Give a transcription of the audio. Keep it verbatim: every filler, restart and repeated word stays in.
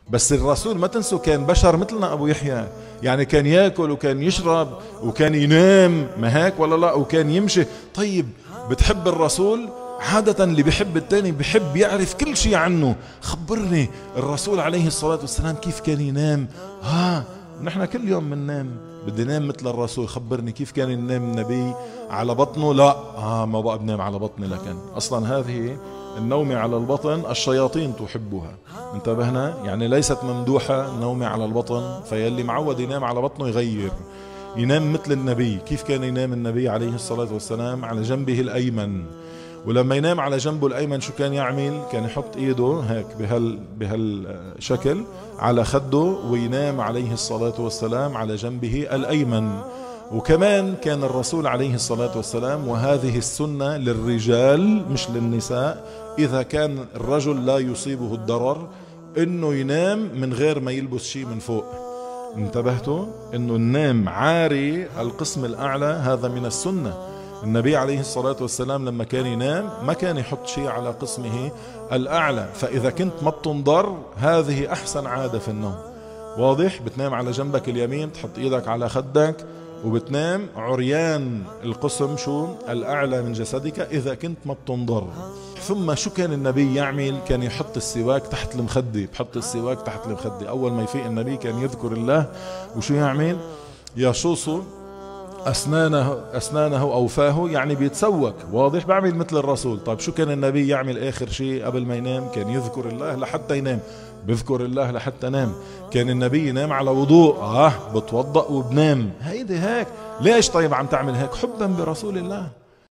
بس الرسول ما تنسوا كان بشر مثلنا أبو يحيى، يعني كان ياكل وكان يشرب وكان ينام، ما هيك ولا لا؟ وكان يمشي. طيب بتحب الرسول، عادة اللي بيحب التاني بيحب يعرف كل شيء عنه. خبرني الرسول عليه الصلاة والسلام كيف كان ينام. ها نحن كل يوم بننام، بدي نام مثل الرسول. خبرني كيف كان ينام النبي؟ على بطنه؟ لا آه ما بقى بنام على بطني، لكن أصلا هذه النوم على البطن الشياطين تحبها. انتبهنا؟ يعني ليست ممدوحة النوم على البطن، فيلي معود ينام على بطنه يغير، ينام مثل النبي. كيف كان ينام النبي عليه الصلاة والسلام؟ على جنبه الأيمن. ولما ينام على جنبه الأيمن شو كان يعمل؟ كان يحط إيده هيك بهال بهالشكل على خده، وينام عليه الصلاة والسلام على جنبه الأيمن. وكمان كان الرسول عليه الصلاة والسلام، وهذه السنة للرجال مش للنساء، إذا كان الرجل لا يصيبه الضرر إنه ينام من غير ما يلبس شيء من فوق. انتبهتوا؟ إنه النام عاري القسم الأعلى، هذا من السنة. النبي عليه الصلاة والسلام لما كان ينام ما كان يحط شيء على قسمه الأعلى. فإذا كنت ما بتنضر، هذه أحسن عادة في النوم. واضح؟ بتنام على جنبك اليمين، تحط إيدك على خدك وبتنام عريان القسم شو الأعلى من جسدك إذا كنت ما بتنضر. ثم شو كان النبي يعمل؟ كان يحط السواك تحت المخدة. بحط السواك تحت المخدة. أول ما يفيق النبي كان يذكر الله، وشو يعمل؟ يشوصه أسنانه أسنانه أو فاه، يعني بيتسوك. واضح؟ بعمل مثل الرسول. طيب شو كان النبي يعمل آخر شيء قبل ما ينام؟ كان يذكر الله لحتى ينام. بذكر الله لحتى نام. كان النبي ينام على وضوء، اه بتوضأ وبنام. هيدي هيك. ليش طيب عم تعمل هيك؟ حبا برسول الله.